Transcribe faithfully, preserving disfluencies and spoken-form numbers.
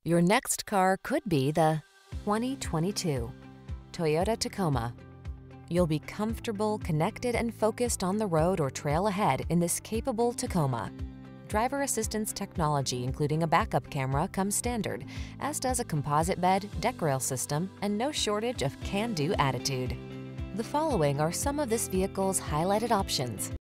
Your next car could be the twenty twenty-two Toyota Tacoma. You'll be comfortable, connected, and focused on the road or trail ahead in this capable Tacoma. Driver assistance technology, including a backup camera, comes standard, as does a composite bed, deck rail system, and no shortage of can-do attitude. The following are some of this vehicle's highlighted options: